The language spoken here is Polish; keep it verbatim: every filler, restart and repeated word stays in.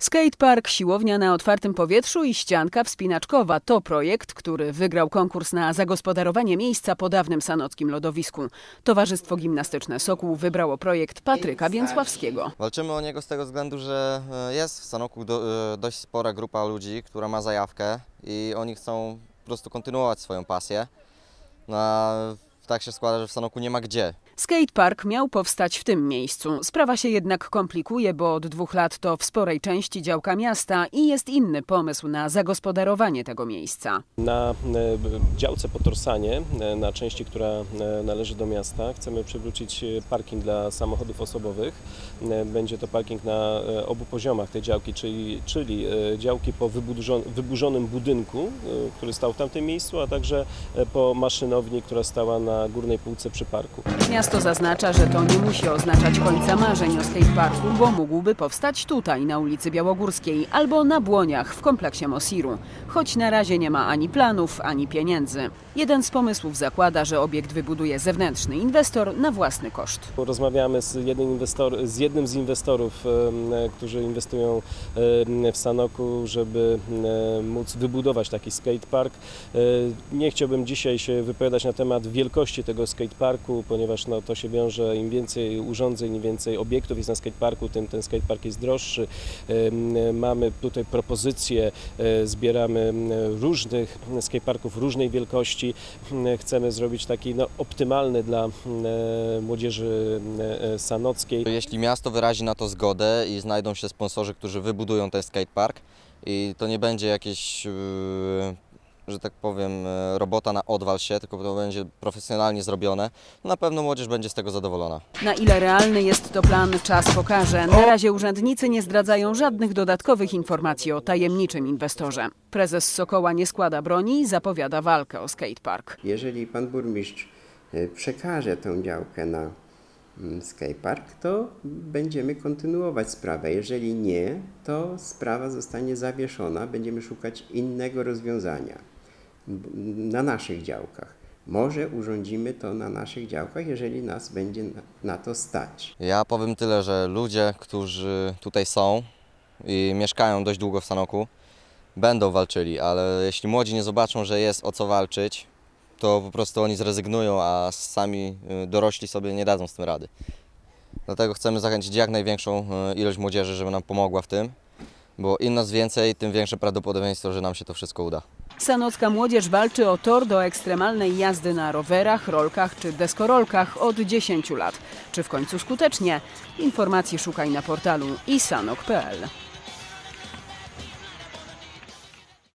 Skatepark, siłownia na otwartym powietrzu i ścianka wspinaczkowa to projekt, który wygrał konkurs na zagospodarowanie miejsca po dawnym sanockim lodowisku. Towarzystwo Gimnastyczne Sokół wybrało projekt Patryka Więcławskiego. Walczymy o niego z tego względu, że jest w Sanoku do, dość spora grupa ludzi, która ma zajawkę i oni chcą po prostu kontynuować swoją pasję. No, a tak się składa, że w Sanoku nie ma gdzie. Skatepark miał powstać w tym miejscu. Sprawa się jednak komplikuje, bo od dwóch lat to w sporej części działka miasta i jest inny pomysł na zagospodarowanie tego miejsca. Na działce po Torsanie, na części, która należy do miasta, chcemy przywrócić parking dla samochodów osobowych. Będzie to parking na obu poziomach tej działki, czyli, czyli działki po wyburzonym budynku, który stał w tamtym miejscu, a także po maszynowni, która stała na górnej półce przy parku. Miasto zaznacza, że to nie musi oznaczać końca marzeń o skateparku, bo mógłby powstać tutaj, na ulicy Białogórskiej, albo na Błoniach, w kompleksie Mosiru. Choć na razie nie ma ani planów, ani pieniędzy. Jeden z pomysłów zakłada, że obiekt wybuduje zewnętrzny inwestor na własny koszt. Rozmawiamy z jednym, inwestor, z jednym z inwestorów, którzy inwestują w Sanoku, żeby móc wybudować taki skatepark. Nie chciałbym dzisiaj się wypowiadać na temat wielkości tego skateparku, ponieważ no, to się wiąże, im więcej urządzeń, im więcej obiektów jest na skateparku, tym ten skatepark jest droższy. Mamy tutaj propozycje, zbieramy różnych skateparków różnej wielkości. Chcemy zrobić taki no, optymalny dla młodzieży sanockiej. Jeśli miasto wyrazi na to zgodę i znajdą się sponsorzy, którzy wybudują ten skatepark i to nie będzie jakieś, że tak powiem, robota na odwal się, tylko to będzie profesjonalnie zrobione, na pewno młodzież będzie z tego zadowolona. Na ile realny jest to plan, czas pokaże. Na razie urzędnicy nie zdradzają żadnych dodatkowych informacji o tajemniczym inwestorze. Prezes Sokoła nie składa broni i zapowiada walkę o skatepark. Jeżeli pan burmistrz przekaże tę działkę na skatepark, to będziemy kontynuować sprawę. Jeżeli nie, to sprawa zostanie zawieszona. Będziemy szukać innego rozwiązania na naszych działkach. Może urządzimy to na naszych działkach, jeżeli nas będzie na to stać. Ja powiem tyle, że ludzie, którzy tutaj są i mieszkają dość długo w Sanoku, będą walczyli, ale jeśli młodzi nie zobaczą, że jest o co walczyć, to po prostu oni zrezygnują, a sami dorośli sobie nie dadzą z tym rady. Dlatego chcemy zachęcić jak największą ilość młodzieży, żeby nam pomogła w tym, bo im nas więcej, tym większe prawdopodobieństwo, że nam się to wszystko uda. Sanocka młodzież walczy o tor do ekstremalnej jazdy na rowerach, rolkach czy deskorolkach od dziesięciu lat. Czy w końcu skutecznie? Informacji szukaj na portalu i sanok kropka p l.